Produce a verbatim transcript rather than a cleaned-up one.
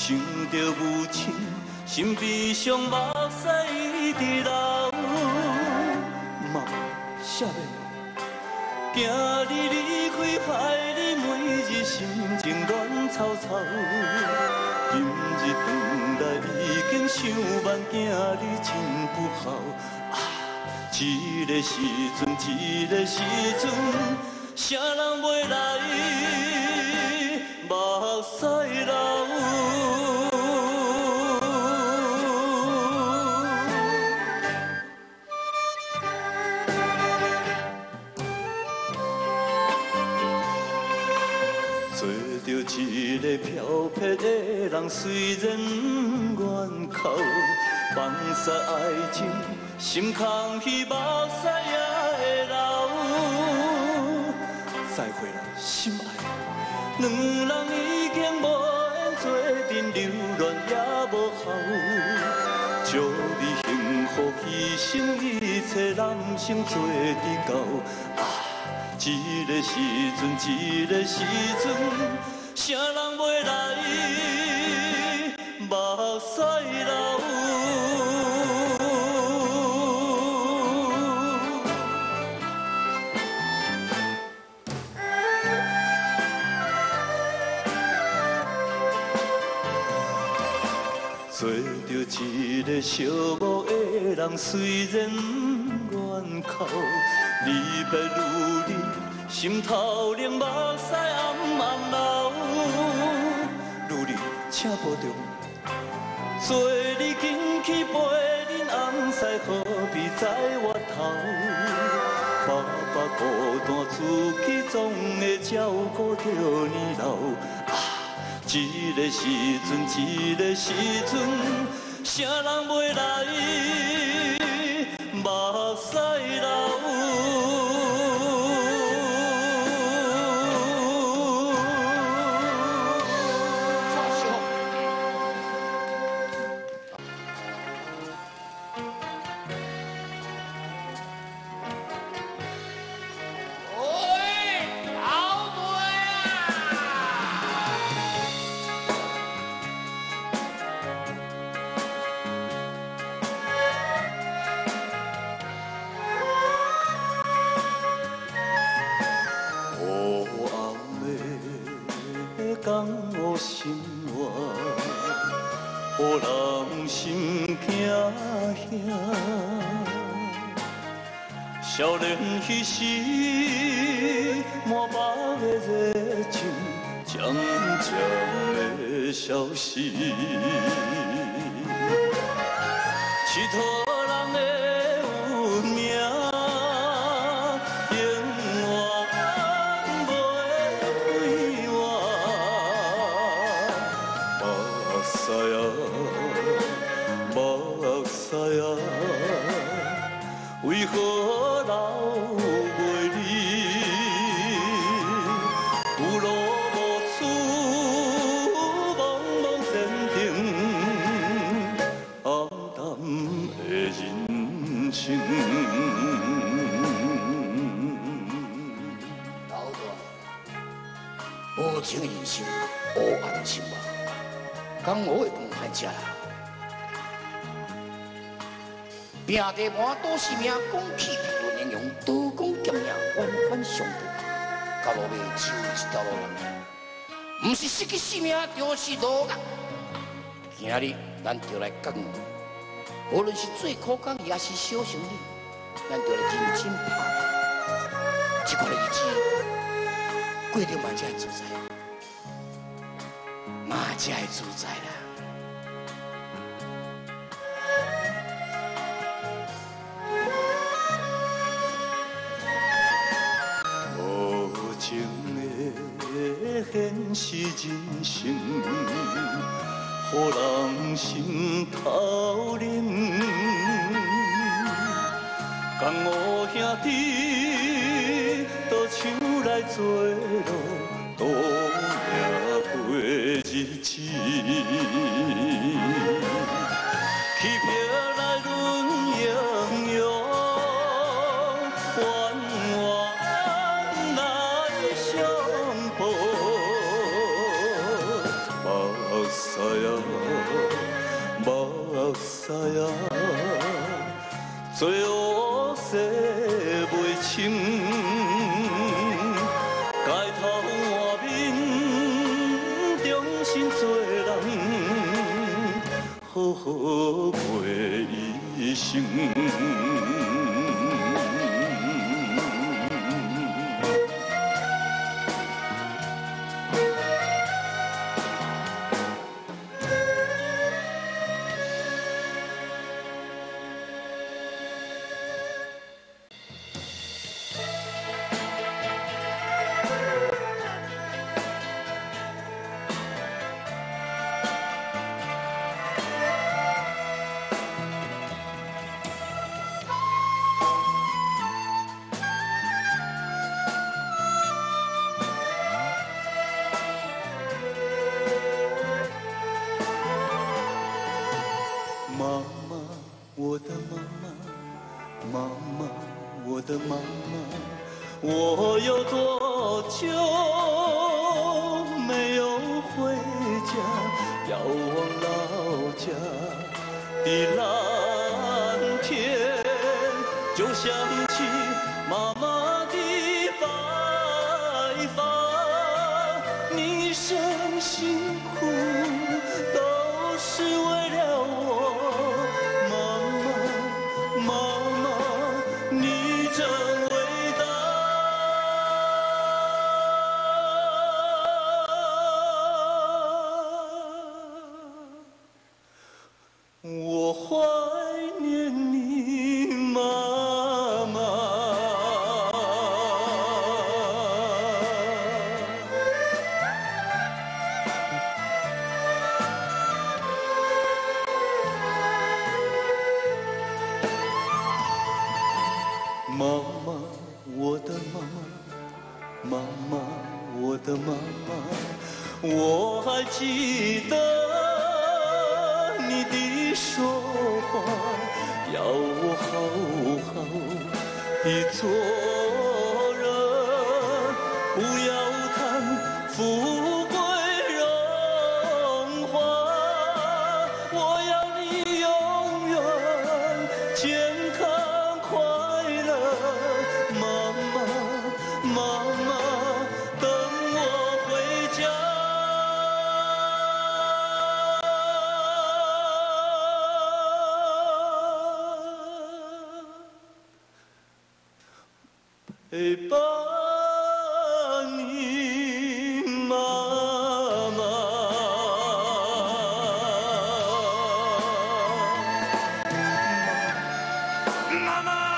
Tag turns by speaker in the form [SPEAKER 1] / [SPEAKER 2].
[SPEAKER 1] 想着母亲，心悲伤，目屎一直流。妈，啥物？今日离开，害你每日心情乱糟糟。今日转来已经想万，囝你真不孝。啊，一个时阵，一个时阵，啥人袂来目屎流？ 着一个漂泊的人，虽然不愿哭，放下爱情，心空虚，目屎也会流。再会啦，心爱，两人已经无缘做阵，流恋也无效。祝你幸福，牺牲一切，男生做得到。啊，一个时阵，一个时阵。 啥人袂来目屎流？做着一个寂寞的人，虽然不愿哭，离别如你，心头冷，目屎暗暗流。 请保重，做你紧去陪恁翁婿，何必在我头？爸爸孤单自己，总会照顾着你老。啊，一个时阵，一个时阵，啥人袂来目屎流？ 讲我心话，予人心惊吓。少年彼时，满腹的热情，渐渐的消失。佚佗人的运命。 目屎啊，为何留袂离？有路无处，茫茫前程，暗淡的人生。
[SPEAKER 2] 老大，无情人生，黑暗心梦。 讲我的饭歹食啦，拼地盘赌性命，讲气皮论英雄，刀光剑影，冤冤相报。到落尾只有一条路人，不是失去性命，就是落押。今日咱就来讲，无论是做苦工也是小生意，咱就来认真拍拼。这款日子过着嘛才会自在。 嘛才会自在啦。
[SPEAKER 1] 无情的现实人生，予人心头冷。江湖兄弟，倒抢来做路，赌命过。 日子，欺骗来论英勇，冤冤来相报。目屎啊， 做乌色袂清，街头换面，重新做人，好好过一生。妈妈，我的妈妈，妈妈，我的妈妈，我有多久没有回家？遥望老家的蓝天，就想起妈妈的白发，你一生辛苦都是为了我。 妈妈，你真伟大！我怀念你，妈妈。妈妈，我的妈妈，妈妈，我的妈妈，我还记得你的说话，要我好好的做人，不要谈富贵荣华，我要你永远健康快乐。 妈妈，妈妈，等我回家。陪伴你，妈妈。妈妈。